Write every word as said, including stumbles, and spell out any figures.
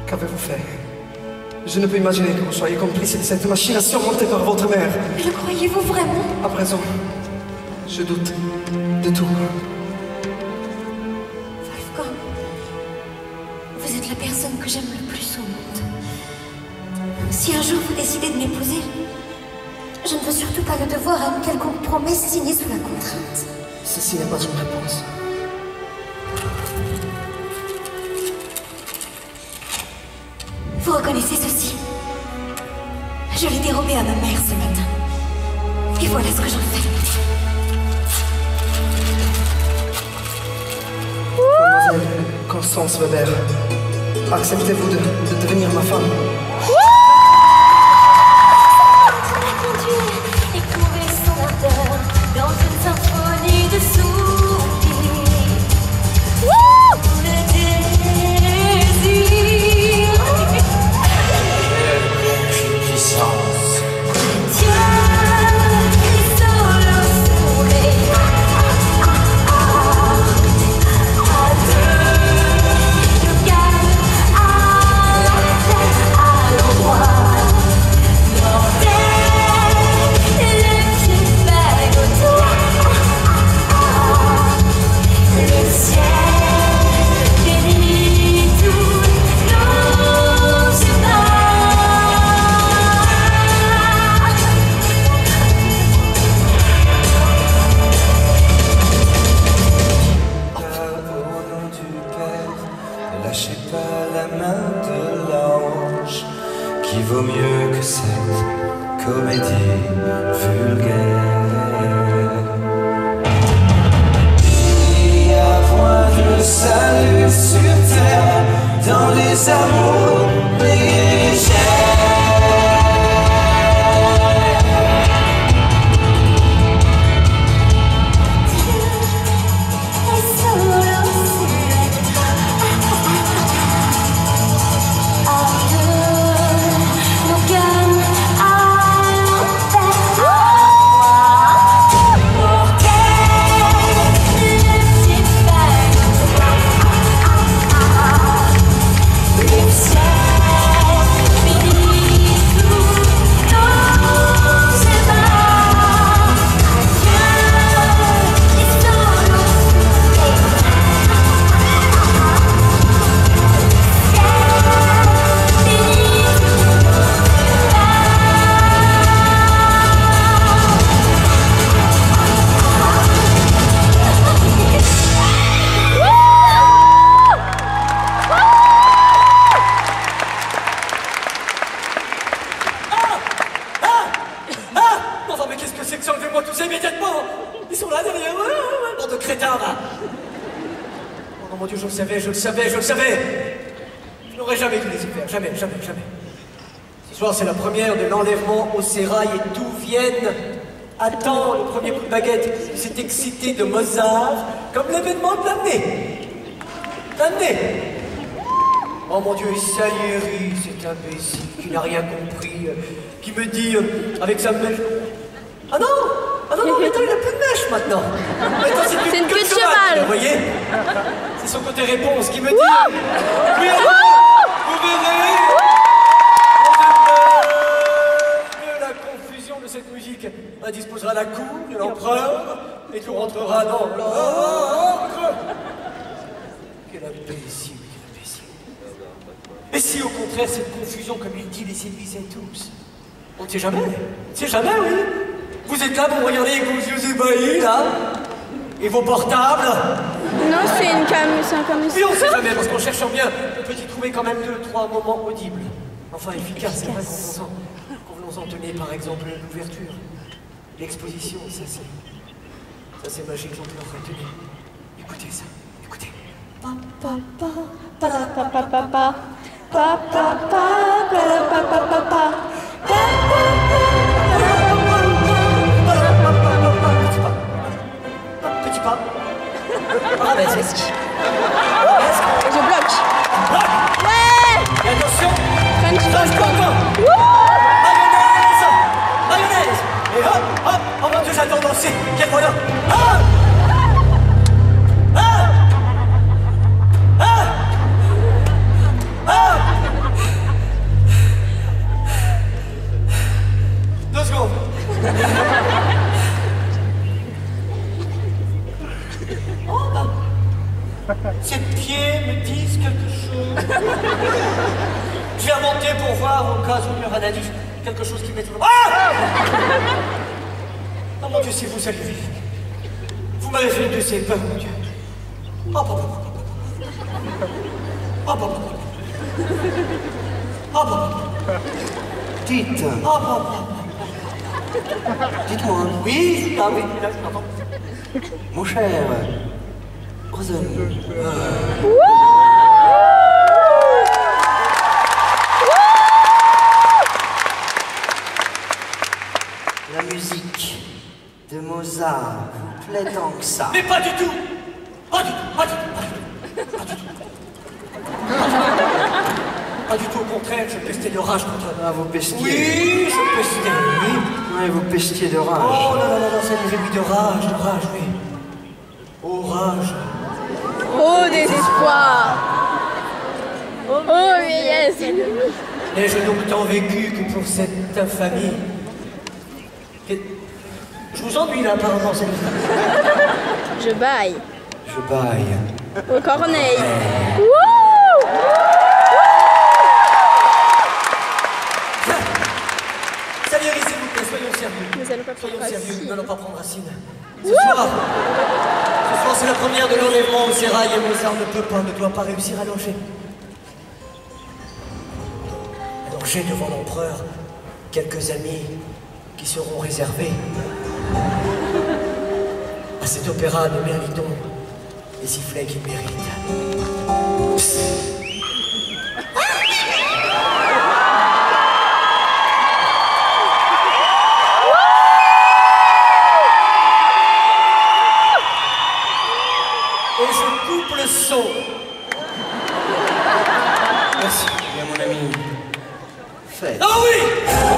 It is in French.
Qu'avez-vous fait? Je ne peux imaginer que vous soyez complice de cette machine surmontée par votre mère. Mais le croyez-vous vraiment? À présent, je doute de tout. Wolfgang, vous êtes la personne que j'aime le plus au monde. Si un jour vous décidez de m'épouser, je ne veux surtout pas le devoir à une quelconque promesse signée sous la contrainte. Ceci n'est pas une réponse. Vous reconnaissez ceci? Je l'ai dérobé à ma mère ce matin. Et voilà ce que j'en fais. Mademoiselle Constance Weber, acceptez-vous de, de devenir ma femme? Éprouver son ardeur dans une symphonie de souvenirs. Pour le désir. Quelle puissance. Tiens, solo soleil. À deux, le calme, à la tête, à l'endroit. Lâchez pas la main de l'ange, qui vaut mieux que cette comédie vulgaire. Il y a point de salut sur terre dans les amours légers. Oh mon Dieu, je le savais, je le savais, je le savais. Je n'aurais jamais dû les y faire, jamais, jamais, jamais. Ce soir, c'est la première de l'enlèvement au sérail et d'où viennent. Attends, le premier coup de baguette, c'est excité de Mozart, comme l'événement de l'année. L'année. Oh mon Dieu, Salieri, cet imbécile qui n'a rien compris, euh, qui me dit, euh, avec sa mèche... Ah non! Ah non, non, mais attends, il n'a plus de mèche maintenant! Attends, c'est C'est une queue queue de cheval! Vous voyez? C'est son côté réponse qui me dit... euh, oui, vous verrez! De la confusion de cette musique indisposera la cour de l'empereur et tout rentrera dans l'ordre. Quel imbécile, quel imbécile. Et si au contraire cette confusion, comme il dit, les séduisait tous? On ne sait jamais, on ne sait jamais, oui. Vous êtes là pour me regarder avec vos yeux ébahis, là, et vos portables. Non, c'est une cam... c'est un camion. Mais on ne sait jamais, parce qu'en cherchant bien, on peut y trouver quand même deux, trois moments audibles. Enfin, efficaces, c'est vrai, convenons-en. Convenons-en, tenez par exemple l'ouverture, l'exposition, ça c'est... Ça c'est magique, j'en peux tenez. Écoutez ça, écoutez. Petit pas. Arabesque. Je bloque. Ouais. Et attention. French French Congo. Mayonnaise. Mayonnaise. Et hop, hop. Oh mon Dieu, j'adore danser. Quel bonheur. Ah. Ah. Ah. Ah. Je vais remonter pour voir au cas où il y aura un indice, quelque chose qui met tout le... Ah! Oh mon Dieu, c'est vous, salut. Vous m'avez fait de ces peurs, mon Dieu. Oh, papa, papa, papa. Oh, papa, papa. Oh, papa. Dites, Oh, papa. dites-moi, Oui, ah oui, là, pardon. mon cher Rosalie, la musique de Mozart vous plaît tant que ça? Mais pas du tout. Pas du tout, pas du tout, pas du tout. Pas du tout. Pas du tout, au contraire, je pestais de rage contre... Ah, vous pestiez. Oui, je pestais, oui. Oui, vous pestiez de rage. Oh non, non, non, non, ça nous mis de rage, de rage, oui. Oh, rage. Oh, désespoir. Oh, vieillesse. N'ai-je donc tant vécu que pour cette infamie? Que- Je vous ennuie là, apparemment, c'est Je baille. Je baille. Au corneille. Salieri, s'il vous plaît, soyons sérieux. Nous allons pas Soyons prendre sérieux, racine. nous n'allons pas prendre racine. Ce soir, ce soir c'est la première de l'enlèvement au sérail et Mozart ne peut pas, ne doit pas réussir à loger. Alors j'ai devant l'empereur quelques amis qui seront réservés à cet opéra de Merliton, les sifflets qu'il mérite. Et je coupe le son. Merci, bien mon ami. Faites. Ah oui!